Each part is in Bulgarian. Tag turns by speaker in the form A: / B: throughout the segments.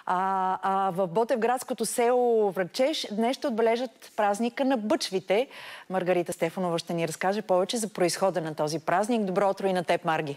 A: В Ботевградското село Врачеш днес ще отбележат празника на бъчвите. Маргарита Стефанова ще ни разкаже повече за произхода на този празник. Добро утро и на теб, Марги!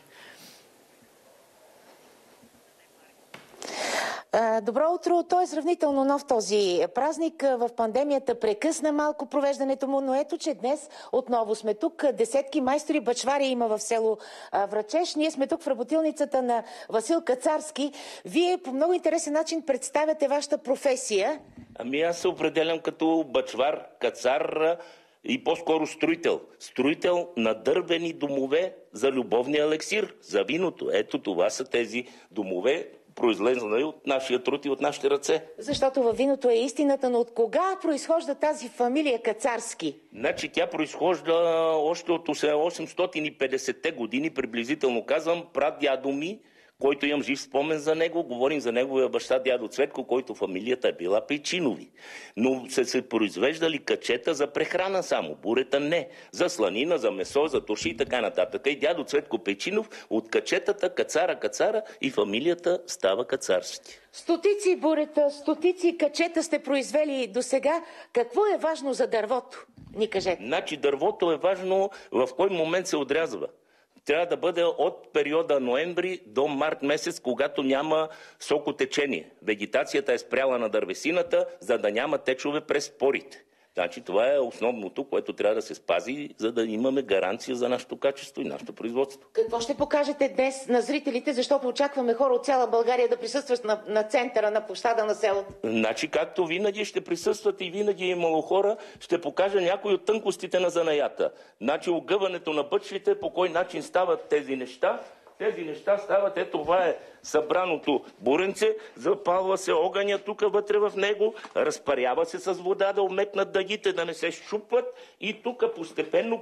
B: Добро утро! Той е сравнително нов този празник. В пандемията прекъсна малко провеждането му, но ето, че днес отново сме тук. Десетки майстори бъчвари има в село Врачеш. Ние сме тук в работилницата на Васил Кацарски. Вие по много интересен начин представяте вашата професия.
C: Аз се определям като бъчвар, кацар и по-скоро строител. Строител на дървени домове за любовния елексир, за виното. Ето това са тези домове, произлезна от нашия труд и от нашите ръце.
B: Защото във виното е истината, но от кога произхожда тази фамилия Кацарски?
C: Значи тя произхожда още от 850-те години, приблизително казвам, прадядо ми, който имам жив спомен за него. Говорим за неговия баща дядо Цветко, който фамилията е била Пейчинови. Но се произвеждали качета за прехрана само, бурета не. За сланина, за месо, за туши и така нататък. И дядо Цветко Пейчинов от качетата кацара и фамилията става Кацарски.
B: Стотици бурета, стотици качета сте произвели до сега. Какво е важно за дървото? Ни кажете.
C: Значи дървото е важно в кой момент се отрязва. Трябва да бъде от периода ноември до март месец, когато няма сокотечение. Вегетацията е спряла на дървесината, за да няма течове през порите. Значи това е основното, което трябва да се спази, за да имаме гаранция за нашето качество и нашето производство.
B: Какво ще покажете днес на зрителите, защото очакваме хора от цяла България да присъстват на центъра, на площада на селото?
C: Значи, както винаги ще присъстват и винаги е имало хора, ще покажа някои от тънкостите на занаята. Значи огъването на бъчвите, по кой начин стават тези неща. Тези неща стават, ето това е събраното буренце, запалва се огъня тук вътре в него, разпарява се с вода да омекнат дъгите, да не се щупват и тук постепенно,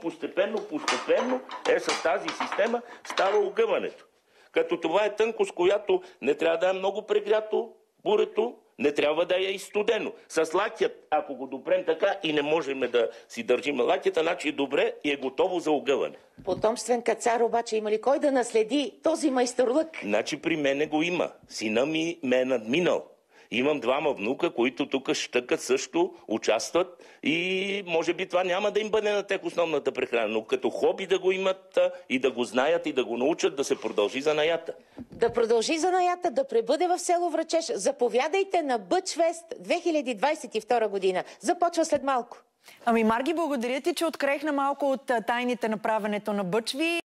C: с тази система става огъването. Като това е тънкост, която не трябва да е много прегрято бурето, не трябва да е и студено. С лакят, ако го допрем така и не можем да си държим лакята, значи е добре и е готово за огъване.
B: Потомствен кацар обаче има ли кой да наследи този майсторлък?
C: Значи при мене го има. Сина ми ме е надминал. Имам двама внука, които тук щъкат също, участват и може би това няма да им бъде на тях основната прехрана, но като хоби да го имат и да го знаят и да го научат да се продължи занаята.
B: Да продължи занаята, да пребъде в село Врачеш. Заповядайте на Бъчфест 2022 година. Започва след малко.
A: Марги, благодаря ти, че открехна малко от тайните на правенето на бъчви.